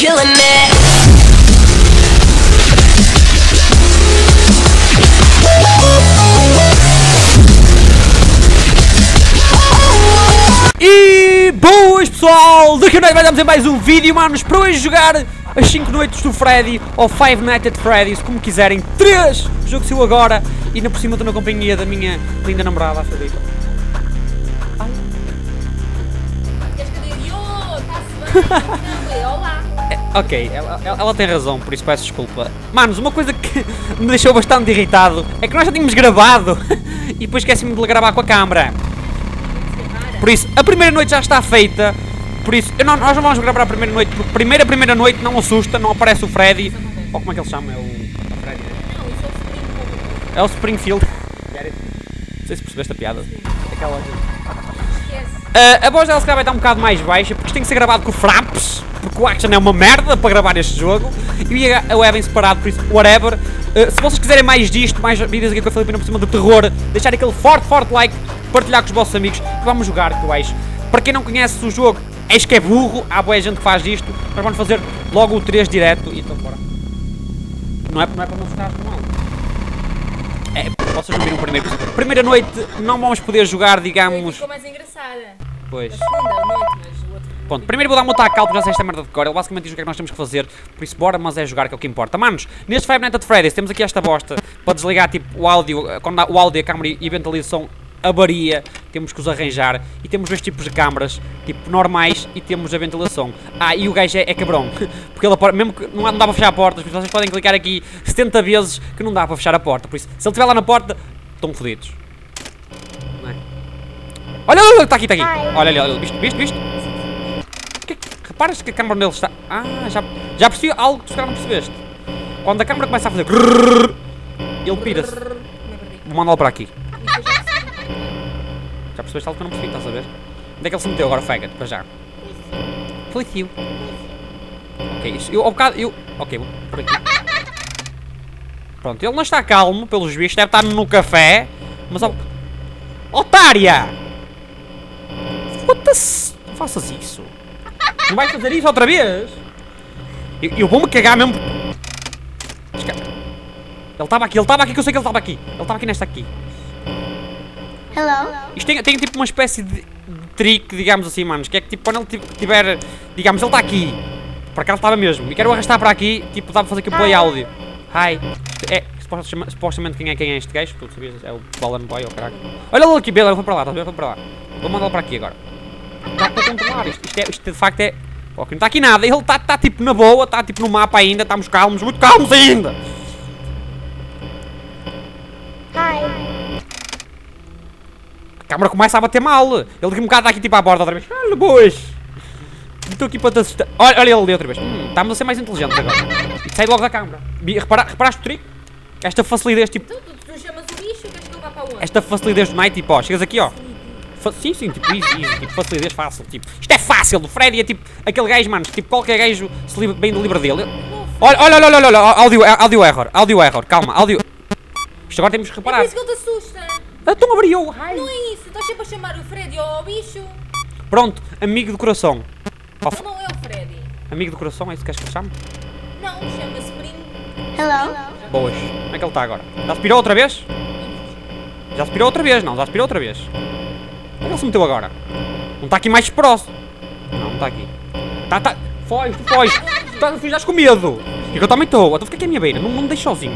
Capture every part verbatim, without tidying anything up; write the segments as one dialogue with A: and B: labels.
A: killing it.
B: E boas pessoal, daqui a pouco vai darmos em mais um vídeo, manos, para hoje jogar as cinco noites do Freddy, ou Five Nights at Freddy's, como quiserem. três! O jogo saiu agora e ainda por cima estou na companhia da minha linda namorada, a Filipa. Ai.
C: Queres que eu diga? Oh, está-se bem? Olá!
B: É, ok, ela, ela, ela tem razão, por isso peço desculpa. Manos, uma coisa que me deixou bastante irritado é que nós já tínhamos gravado e depois esqueci-me de gravar com a câmera. Por isso, a primeira noite já está feita. Por isso, eu não, nós não vamos gravar a primeira noite, porque primeira, primeira noite não assusta, não aparece o Freddy. Ou como é que ele chama? É o, o Freddy, né?
C: Não, isso é o Springfield.
B: É o Springfield. Não sei se percebeste a piada. Aquela...
C: Esquece.
B: Uh, a voz dela se calhar vai estar um bocado mais baixa, porque isto tem que ser gravado com o Fraps, porque o Action é uma merda para gravar este jogo. E o Evan separado, por isso, whatever. Uh, se vocês quiserem mais disto, mais vídeos aqui com a Filipina por cima do terror, deixar aquele forte, forte like, partilhar com os vossos amigos, que vamos jogar, que eu acho. Para quem não conhece o jogo, acho que é burro, há boa gente que faz disto, nós vamos fazer logo o três direto e então bora. Não é, não é para não ficar mal. É, vocês não viram o primeiro. Primeira noite não vamos poder jogar, digamos...
C: Ficou mais engraçada.
B: Pois.
C: A segunda noite, mas o outro...
B: Pronto, primeiro vou dar uma tacal porque já sei esta merda de cor. Ele basicamente diz o que é que nós temos que fazer. Por isso bora, mas é jogar que é o que importa. Manos, neste Five Nights at Freddy's temos aqui esta bosta para desligar tipo o áudio. Quando o áudio, a câmera e a ventilação avaria, temos que os arranjar. E temos dois tipos de câmaras, tipo normais, e temos a ventilação. Ah, e o gajo é, é cabrão. Porque ele, mesmo que não, não dá para fechar a porta, por isso vocês podem clicar aqui setenta vezes que não dá para fechar a porta. Por isso, se ele estiver lá na porta, estão fodidos. Não é? Olha, olha, está aqui, está aqui. Olha ali, olha, viste, viste, viste? Que, reparas que a câmera dele está... Ah, já, já percebi algo que tu se calhar não percebeste. Quando a câmera começa a fazer grrrr, ele pira-se. Vou mandá-lo para aqui. Já percebeste algo que eu não percebi, estás a ver? Onde é que ele se meteu agora, faggot, para já? Felicio. Ok, isso, eu ao bocado, eu... Ok, vou por aqui. Pronto, ele não está calmo, pelos vistos, deve estar no café, mas... Ao... Otária! Foda-se! Não faças isso. Não vais fazer isso outra vez? Eu, eu vou-me cagar mesmo. Ele estava aqui, ele estava aqui, que eu sei que ele estava aqui. Ele estava aqui nesta aqui.
D: Hello?
B: Isto tem, tem tipo uma espécie de, de trick, digamos assim, manos. Que é que tipo, quando ele tiver, digamos, ele está aqui. Para cá ele estava mesmo. E quero arrastar para aqui, tipo, dá para fazer aqui o play áudio. Hi. É, supostamente quem é quem é este gajo, tu sabias, é o Balloon Boy, ou oh, caralho. Olha ele aqui, Bela, foi para lá, estás a ver? Foi para lá. Vou mandá-lo para aqui agora. Dá para controlar isto, isto, é, isto de facto é... Ok, não está aqui nada, ele está tá, tipo na boa, está tipo no mapa ainda, estamos calmos, muito calmos ainda.
D: Hi.
B: A câmera começa a bater mal. Ele daqui um bocado está aqui tipo à borda outra vez. Olha, boas. Estou aqui para te assustar. Olha, olha ele ali outra vez. Hum, estamos a ser mais inteligentes agora. E sai logo da câmera. Repara, reparaste o trick? Esta facilidade tipo...
C: Tu, tu, tu chamas o bicho, queres que ele vá para onde?
B: Esta facilidade do night, tipo, ó, chegas aqui, ó. Fa sim, sim, tipo, easy, easy, tipo, facilidade fácil, tipo. Isto é fácil, o Freddy é tipo aquele gajo, mano, tipo, qualquer gajo se livra bem do livre dele. Olha, olha, olha, olha, olha, audio, audio error, audio error, calma, audio... Isto agora temos que reparar.
C: É por isso que ele te assusta.
B: Então abriu, ai.
C: Não é isso, estás sempre a chamar o Freddy ao bicho.
B: Pronto, amigo do coração.
C: Ele não é o Freddy.
B: Amigo do coração, é isso que queres que eu chame?
C: Não, chama Spring.
D: Hello?
B: Boas. Como é que ele está agora? Já aspirou outra vez? Já aspirou outra vez, não, já aspirou outra vez. Onde ele se meteu agora? Não está aqui mais próximo. Não, não está aqui. Tá, tá. Foge, tu foge. Tu tá, estás com medo. E eu também estou. Então fica aqui à minha beira, não, não me deixe sozinho.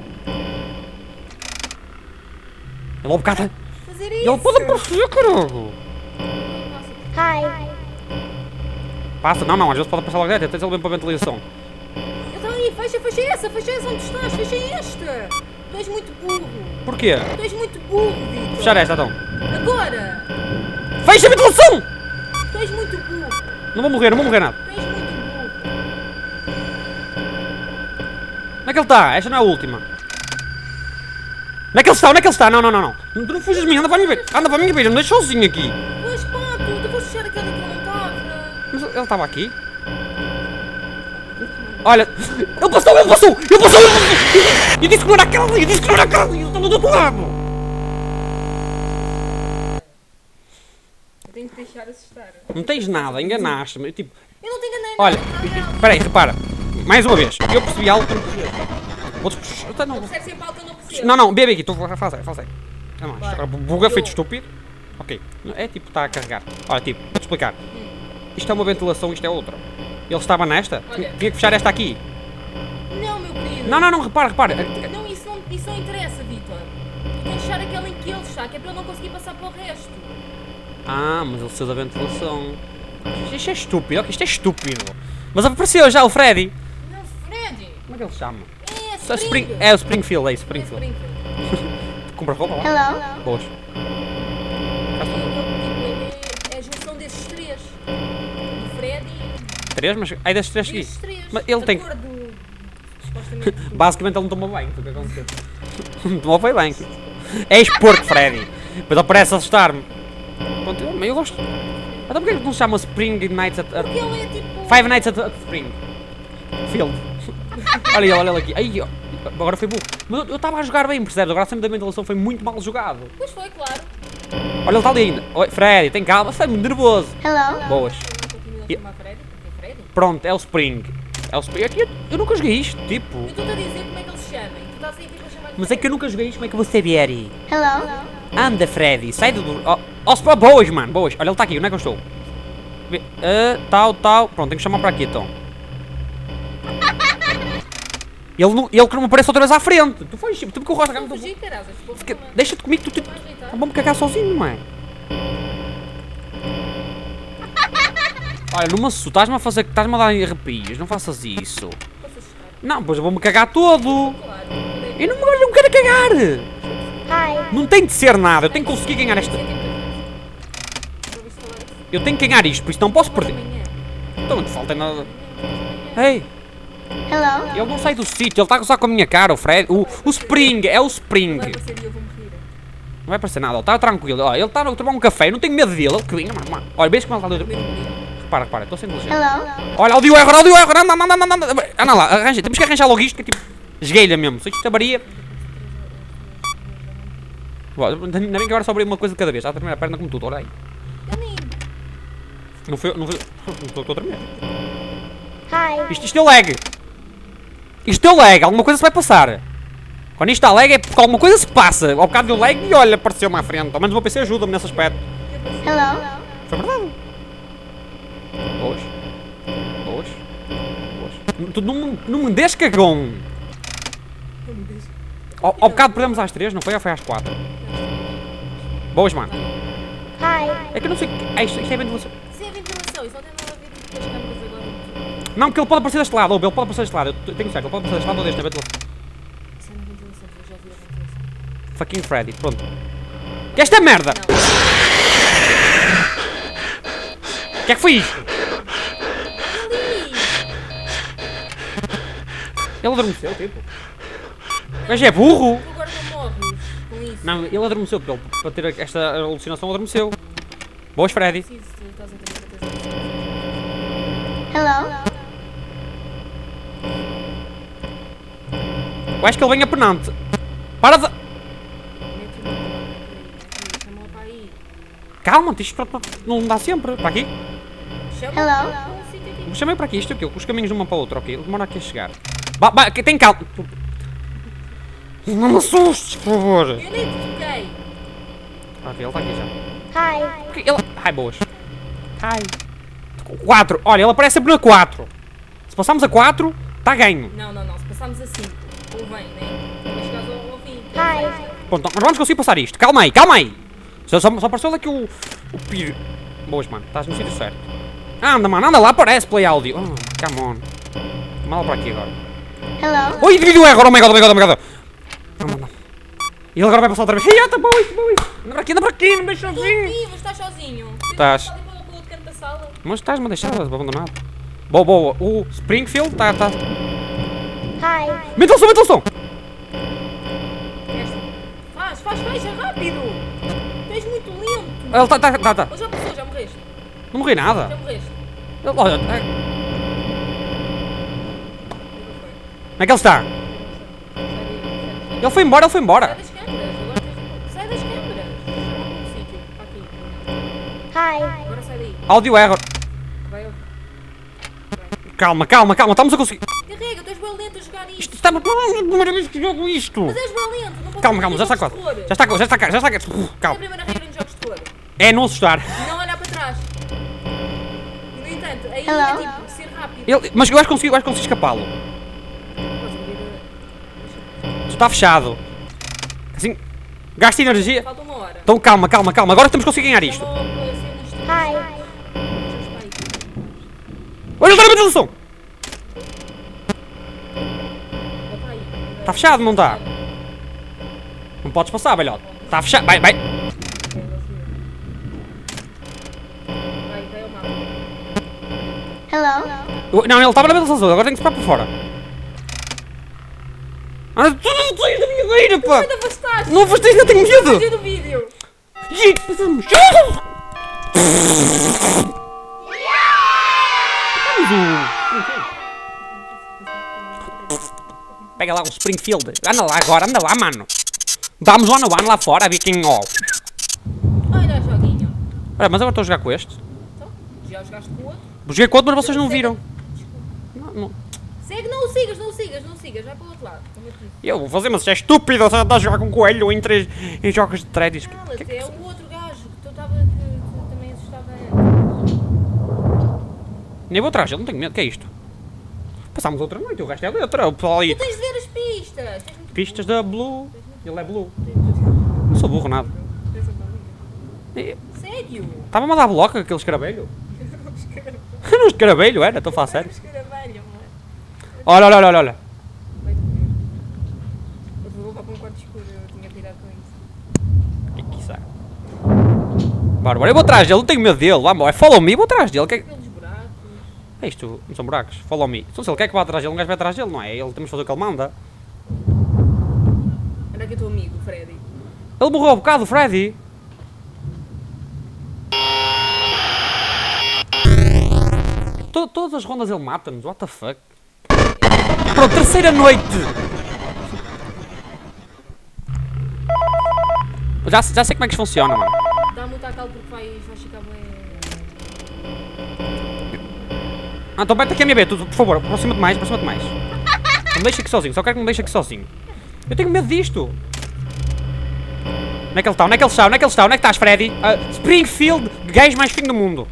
B: Ele ao bocado.
C: Fazer isso.
B: Ele pode aparecer, caralho.
D: Hi.
B: Passa, não, não, às vezes pode passar logo direto, tens ele bem para a ventilação.
C: Então aí, fecha, fecha essa, fecha essa onde estás, fecha esta. Tu és muito burro.
B: Porquê?
C: Tu és muito burro, Vitor.
B: Fechar esta então.
C: Agora.
B: Fecha a ventilação!
C: Tu és muito burro.
B: Não vou morrer, não vou morrer nada.
C: Tu és muito burro.
B: Onde é que ele está? Esta não é a última. Onde é que ele está? Onde é que ele está? Não, não, não, não. Tu não fujas de mim, anda para a minha beira. Anda para a minha beira, me deixa sozinho aqui.
C: Mas pá, tu, tu foste fechar aquela que eu não estava.
B: Mas ele estava aqui? Olha, ele passou, ele passou, ele passou, ele passou. Eu disse que não era aquela, eu disse que não era aquela, ele estava do outro lado.
C: Eu tenho que deixar assustar.
B: Não tens nada, enganaste-me. Eu, Tipo,
C: Eu não te enganei
B: olha,
C: nada. Está real.
B: espera aí, repara. Mais uma vez, eu percebi algo que eu não percebi. Outros- eu não-
C: Percebe sempre algo que eu não percebo.
B: Não, não, bebe aqui, tu fala sério, fala sério. Não, não,
C: Vai.
B: buga feito
C: Eu-
B: estúpido. Ok, é tipo, está a carregar. Olha, tipo, vou-te explicar. Isto é uma ventilação, isto é outra. Ele estava nesta,
C: Olha.
B: tinha que fechar esta aqui.
C: Não, meu querido.
B: Não, não, não, repara, repara.
C: Não, isso não, isso não interessa, Vitor. Tu tens de fechar aquele em que ele está, que é para ele não conseguir passar para o resto.
B: Ah, mas ele saiu da ventilação. Isto é estúpido, ok, isto é estúpido. Mas apareceu já o Freddy.
C: Não, Freddy.
B: Como é que ele se chama?
C: É,
B: Só
C: Spring.
B: Spring- É o Springfield, é isso,
C: É
B: Springfield.
C: Springfield.
B: Compra roupa lá?
D: Hello?
B: Boas.
C: É, ele, tipo, é, é a junção desses três. Do Freddy
B: Três, mas aí destes três
C: e
B: aqui.
C: esses três.
B: Mas ele
C: De
B: tem-
C: acordo, supostamente.
B: Basicamente ele não tomou bem, foi o que aconteceu. Não tomou foi bem. És porco, Freddy. Depois ele parece assustar-me. Pronto, eu, eu gosto. Então porquê que não se chama Spring Nights at... at
C: Porque ele é tipo.
B: Five Nights at, at Spring Field. Olha ele, olha ele aqui. Ai, ó, agora foi burro. Mas eu- eu estava a jogar bem, percebes? Agora sempre da ventilação foi muito mal jogado.
C: Pois foi, claro.
B: Olha, ele está ali ainda. Oi, Freddy, tem calma. Foi muito nervoso.
D: Hello?
B: Boas.
C: Continua a chamar Freddy, porque é Freddy.
B: Pronto, é o Spring. É o Spring. Aqui eu, eu nunca joguei isto, tipo.
C: Eu estou-te a dizer como é que eles se chamam. Tu estás aí tipo a chamar
B: Mas é que eu nunca joguei isto, como é que eu vou saber?
D: Hello?
B: Anda, Freddy, sai do... Oh, oh, oh, boas, mano, boas. Olha, ele está aqui, onde é que eu estou? Vê- ah, tal, tal. Pronto, tenho que chamar para aqui, então. Ele, não, ele que não me aparece outra vez à frente. Tu foi, tu me correste a
C: Não
B: cama.
C: fugir, caralho.
B: Fica- Deixa-te comigo, tu... tu Vamos-me cagar sozinho, não é? Olha, não me assustas, estás-me a fazer... Estás-me a dar arrepios, não faças isso. Não, pois eu vou-me cagar todo. Eu não, me- eu não quero cagar.
D: Hi.
B: Não tem de ser nada, eu tenho que conseguir ganhar esta... Eu tenho que ganhar isto, por isso não posso perder. Então não te falta nada. Ei,
D: Hello?
B: ele não sai do sítio, ele está a gozar com a minha cara, o Fred. O, o Spring, é o Spring.
C: Vai aparecer e eu vou morrer.
B: Não vai parecer nada, ele está tranquilo. Olha, ele está a tomar um café, eu não tenho medo dele. Ele que vinha, mano, mano. Olha, vês como ele está ali. Repara, repara, estou sendo inteligente.
D: Hello?
B: Olha, áudio erro, áudio erro, anda, anda, anda, anda, anda. Anda lá, arranja, temos que arranjar logo isto, que é tipo. Esgueilha mesmo, se isto abaria. Bom, ainda bem que agora só abri uma coisa de cada vez. Está a terminar a perna como tudo, olha aí.
C: Eu nem.
B: Não foi. Não foi. Estou a tremer.
D: Hi.
B: Isto, isto é lag. Isto é lag, alguma coisa se vai passar. Quando isto está lag é porque alguma coisa se passa. Ao bocado deu lag e olha, apareceu-me à frente. Ao menos o meu P C ajuda-me nesse aspecto.
D: Hello?
B: Foi verdade. Boas. Boas. Boas. Tu não, me- não me des cagão. Ao, ao bocado perdemos às três, não foi? Ou foi às quatro? Boas, mano.
D: Hi.
B: É que eu não sei. Ah, isto, isto é ventilação.
C: Isso é ventilação, isso não tem nada a ver com as câmeras agora.
B: Não, porque ele pode aparecer deste lado. Ou ele pode aparecer deste lado. Eu tenho certo, ele pode aparecer deste lado ou deste. É ventilação.
C: Isso é uma ventilação, eu já vi a ventilação.
B: Fucking Freddy, pronto. Que esta merda!
C: Não.
B: O que é que foi isto?
C: Ali!
B: Ele adormeceu, tipo. O gajo é burro!
C: Tu agora não morres com isso.
B: Não, ele adormeceu, porque ele, para ter esta alucinação, adormeceu. Boas, Freddy.
C: Preciso, tu estás a ter certeza.
D: Hello?
B: Eu acho que ele vem apenante. Para de...
C: Mete o nome lá, aqui, chama-o para aí.
B: Calma, isto não dá sempre. Para aqui.
C: Chama-o
D: Hello?
C: para um sítio aqui.
B: Chamei para aqui, isto é o quê? Os caminhos de uma para a outra, ok? Ele demora aqui a chegar. Ba, ba, que- tem calma. Não me assustes, por favor.
C: Eu nem te toquei.
B: Ah, ele está aqui já.
D: Hi.
B: Porque Ele... Ai, boas. Ai. quatro. Olha, ele aparece sempre na quatro. Se passarmos a quatro, está ganho.
C: Não, não, não. Se passarmos a cinco, ou vem, né? Vai chegar ao, ao fim.
D: Hi.
B: Pronto, nós vamos conseguir passar isto. Calma aí, calma aí. Só, só, só apareceu aqui o... O piro. Boas, mano. Estás no sítio certo. Anda, mano. Anda lá. Aparece play áudio. Oh, come on. Mal para aqui agora.
D: Hello?
B: Oi, vídeo erro. Oh my god, oh my god, oh my god. Não, não, não. E ele agora vai passar outra vez. Ei, tá bom isso, bom isso. Anda para aqui, anda para aqui. Não deixa
C: Estou
B: sozinho.
C: aqui, mas estás sozinho.
B: Estás.
C: Ali para o outro canto da sala.
B: Mas estás-me a deixar abandonado. Boa, boa. O Springfield está... Tá.
D: Hi.
B: Mete o som, mete o som.
C: Esta. Faz, faz, fecha rápido. Tu és muito lento.
B: Ele está... Tá, tá, tá.
C: Ou já passou, já morreste.
B: Não morri
C: Já
B: nada.
C: morreste.
B: Ele- Olha, é-
C: O que foi?
B: onde é que ele está?
C: Sai daí,
B: Ele foi embora, ele foi
C: sai
B: embora.
C: das câmeras. Agora tens de... Sai das câmeras. Chama para um sítio. Para aqui.
D: Hi.
C: Agora sai daí.
B: Áudio error.
C: Vai, eu.
B: Calma, calma, calma. Estamos a conseguir.
C: Carrega, tu és bem lento a jogar isto.
B: Isto está... Primeira vez que jogo isto.
C: Mas és bem lento, não podes
B: Calma,
C: fazer
B: calma. Já está
C: jogos
B: quase.
C: de terror.
B: Já está, já está cá, já está cá.
C: É a
B: Calma.
C: primeira regra nos jogos de terror.
B: É não assustar.
C: Não olhar para trás. E, no entanto, aí
D: Hello?
C: é tipo ser rápido.
B: Ele... Mas eu acho que consegui, eu acho que consegui escapá-lo.
C: Podes abrir a-
B: Está fechado. Assim... Gasta energia.
C: Falta uma hora.
B: Então calma, calma, calma. Agora temos que conseguir ganhar isto.
C: Logo a cenas de-
D: Hi.
B: Olha, olha a som.
C: Volta aí.
B: Está fechado, não está? Não podes passar, velhote. Está fechado. Vai, vai.
C: Vai, vai ao mapa.
D: Hello.
B: Eu- Não, ele estava na ventilação. Agora tenho que esperar por fora. Ah, tu não saís da minha beira, pá.
C: Ainda afastaste!
B: Não afastei, ainda tenho medo.
C: Fazia do vídeo!
B: Gente, passamos. Pega lá o Springfield. Anda lá agora, anda lá, mano. Vamos one on one lá fora, a ver quem ó.
C: Olha o joguinho.
B: Olha, mas agora estou a jogar com este.
C: Então, já jogaste com o outro?
B: Joguei com outro, mas vocês não viram. Não, não.
C: Segue, não o sigas, não o sigas, não o sigas. Vai para o outro lado. Como eu te disse.
B: Eu vou fazer, mas você é estúpido. Você está a jogar com um coelho em, três, em jogos de threads.
C: Cala-te, é o outro gajo que tu estava que, que também assustava antes.
B: Nem vou atrás, eu não tenho medo. O que é isto? Passámos outra noite, o resto é letra. O pessoal ali.
C: Tu tens de ver as pistas. Tens muito-
B: Pistas da Blue. Ele é Blue.
C: tens de-
B: Não sou burro nada.
C: tens de-
B: E-
C: Sério?
B: Estava-me a dar bloco aquele escarabelho. Era um escarabelho, era? Estou a falar sério.
C: Escaravelho, mano.
B: Olha, olha, olha, olha.
C: Vai-te ver. Eu vou voltar para um quarto escuro, eu tinha tirado com isso.
B: O que é que isso é? Bora, bora, eu vou atrás dele, não tenho medo dele. Vamos, é follow me, eu vou atrás dele. Que é...
C: Pelos buracos.
B: é isto? Não são buracos? Follow me. Então se ele quer que vá atrás dele, um gajo vai atrás dele, não é? Ele temos de fazer o que ele manda.
C: Olha aqui o teu amigo, o Freddy.
B: Ele morreu há bocado, o Freddy. To- todas as rondas ele mata-nos, what the fuck? Pronto, terceira noite! Já, já sei como é que isto funciona, mano.
C: Dá muito a cal porque vais, vais ficar bem.
B: Ah, então mete aqui a minha B, tu, por favor, aproxima-te mais, aproxima-te mais. Não me deixe aqui sozinho, só quero que me deixe aqui sozinho. Eu tenho medo disto. Onde é que ele está? Onde é que ele está? Onde é que ele está? Onde é que estás, Freddy? Uh, Springfield, gajo mais fino do mundo.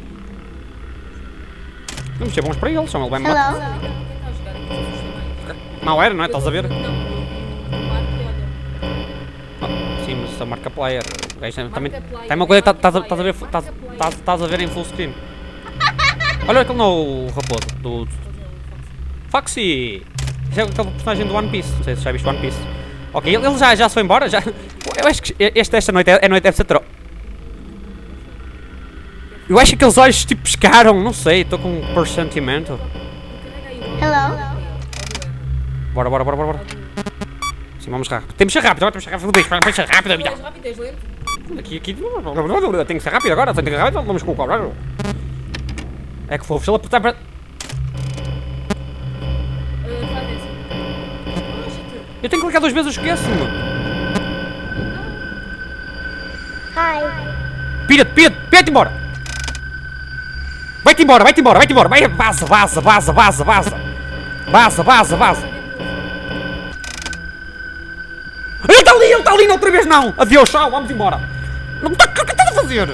B: Vamos ser bons para ele, só ele vai me matar.
D: Hello.
C: Quem está a jogar aqui se assusta mais?
B: Não era, não é? Estás a ver?
C: Não, eu vi um marco e olha.
B: Ah, sim, mas a marca player. O gajo tem- também
C: Marca player,
B: tem uma coisa que
C: marca
B: estás a- estás a ver.
C: player,
B: Estás-
C: marca player.
B: estás- Estás a ver em full screen. Olha aquele não, o raposo do. Foxy! Esse é aquele personagem do One Piece. Não sei se já viste One Piece. Ok, ele ele já, já se foi embora? Já... Eu acho que este, esta noite é, é noite deve ser tro... Eu acho que aqueles olhos tipo pescaram, não sei, estou com um pressentimento.
C: Carrega aí o
D: Hello.
B: Bora, bora, bora, bora, bora. Sim, vamos rápido. Temos que ser rápido, agora temos que ser rápido. Temos que ser rápido,
C: És
B: vida.
C: rápido, és lento.
B: Aqui, aqui. Tem que ser rápido agora, tem que ser rápido, vamos com o cobrar. É que fofo, se ele apertar para.
C: Ah, faz essa. Relaxa-te.
B: Eu tenho que clicar duas vezes, eu esqueço-me.
D: Hi.
B: Pira-te, pira-te, pira-te embora! Vai-te embora, vai-te embora, vai-te embora! Vai, vaza, vaza, vaza, vaza, vaza! Vaza, vaza, vaza! Ele está ali, ele está ali, outra vez não! Adeus, tchau, vamos embora! Não está, o que estás a fazer?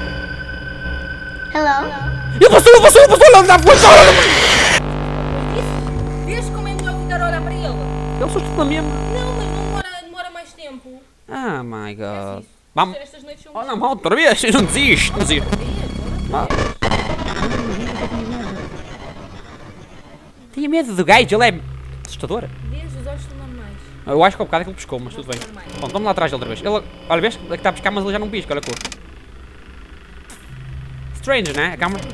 D: Hello.
B: Ele passou, ele passou, ele passou, ele andava com a
C: Disse? Vês como é melhor ficar a olhar para ele?
B: Ele assustou na mesma.
C: Não, mas não demora, demora mais tempo.
B: Ah, my
C: É
B: god.
C: isso.
B: Vamos.
C: Estas noites são
B: Oh, não, outra vez, eu não desisto, não desisto. Ah. Tinha medo do gajo, ele é assustador.
C: Vês, os olhos são normais.
B: Eu acho que há bocado é que ele pescou, mas tudo bem.
C: Normais.
B: Bom, vamos lá atrás dele outra vez. Ele, olha, vês? É que está a pescar, mas ele já não pisca, olha a cor. Strange, né? A câmera.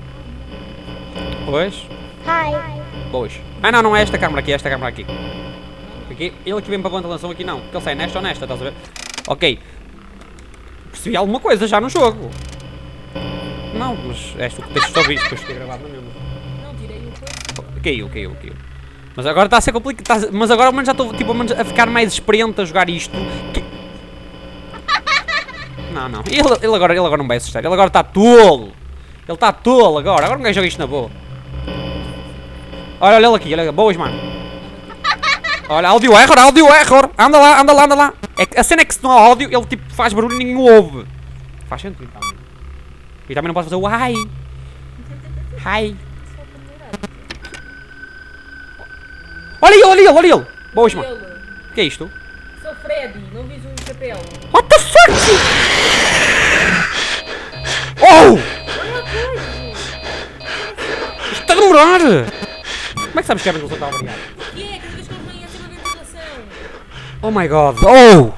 B: Pois.
D: Hi.
B: Pois. Ah, não, não é esta câmera aqui, é esta câmera aqui. Aqui, ele que vem para a ponta lançou aqui não. Porque ele sai nesta ou nesta, estás a ver? Ok. Percebi alguma coisa já no jogo. Não, mas és tu que tens só visto, depois fiquei gravado na mesma.
C: Não, tirei o coisa.
B: Caiu, caiu, caiu. Mas agora está a ser complicado. Tá, mas agora ao menos já estou tipo, ao menos a ficar mais experiente a jogar isto. Que... Não, Não, não. Ele, ele, agora, ele agora não vai assustar. Ele agora está tolo. Ele está tolo agora. Agora não quer jogar isto na boa. Olha, olha ele aqui. Olha, boas, mano. Olha, áudio error, áudio error. Anda lá, anda lá, anda lá. É que, a cena é que se não há áudio, ele tipo faz barulho e ninguém ouve. Faz sentido também. E também não pode fazer o ai. Ai. Olha ele, olha ele, olha ele. Boas, mano. O que é isto?
C: Sou Freddy, não vis o chapéu.
B: What the fuck? Oh! Isto está a demorar! Como é que sabes que a ventilação está a variar?
C: E é, cada vez que eles vêm é sempre a ventilação.
B: Oh my god! Oh!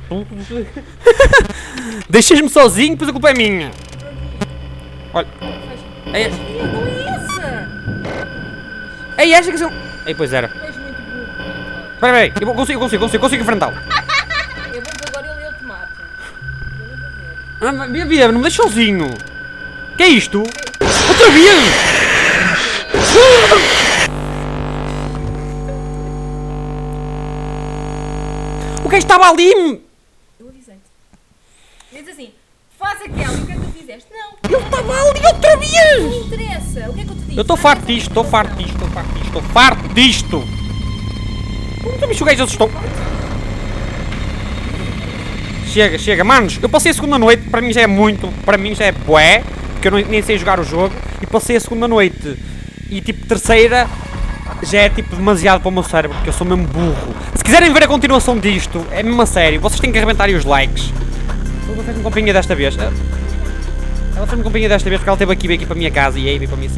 B: Deixas-me sozinho, depois a culpa é minha! Olha! É,
C: Não é essa!
B: é esta que são. Ei, pois era.
C: És muito burro.
B: Espera aí, eu consigo, consigo, consigo, consigo enfrentá-lo.
C: É bom que agora ele, ele te mata. Eu não vou ver.
B: Ah, mas, Bia, Bia, não me deixes sozinho! Que é isto? Outra vez! O que é que estava ali?
C: Eu avisei-te. Diz assim, faz aquela, e o que é que tu fizeste? Não,
B: Ele estava ali outra vez!
C: não interessa. O que é que eu te disse?
B: Eu estou farto disto, estou farto disto, estou farto disto, estou farto disto! Como também o gajo assustou? Chega, chega, manos, eu passei a segunda noite, para mim já é muito, para mim já é bué, porque eu não, nem sei jogar o jogo, e passei a segunda noite, e tipo, terceira, já é tipo demasiado para o meu cérebro, porque eu sou mesmo burro. Se quiserem ver a continuação disto, é mesmo a sério, vocês têm que arrebentar aí os likes. Ela fez-me companhia desta vez. Ela fez-me companhia desta vez porque ela esteve aqui, veio aqui para a minha casa e aí veio para mim assim.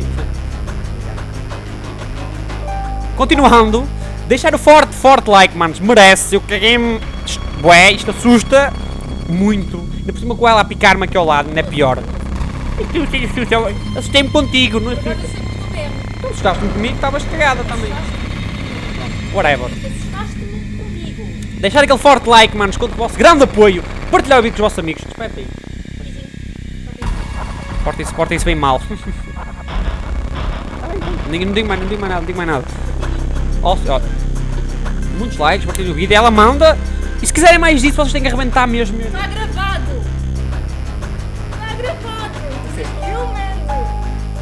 B: Continuando, deixar o forte, forte like, manos, merece. Eu caguei-me. Bué, isto assusta muito. Ainda por cima com ela a picar-me aqui ao lado, não é pior. Assustei-me contigo, não é?
C: Agora eu sei que tu berro.
B: Tu assustaste-me comigo, estavas cagada também. Whatever.
C: Assustaste-me comigo.
B: Deixar aquele forte like, manos, conto com o vosso grande apoio. Partilhar o vídeo com os vossos amigos. Espera aí. Portem-se, portem-se bem mal. Não digo, não digo mais, não digo mais nada, não digo mais nada. Ó, ó. Muitos likes, partilhem o vídeo. Ela manda. E se quiserem mais disso, vocês têm que arrebentar mesmo.
C: Está gravado. Está gravado. Vocês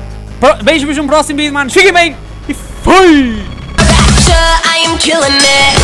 C: filmam.
B: Beijos no próximo vídeo, manos. Fiquem bem. E foi!
A: I am killing it.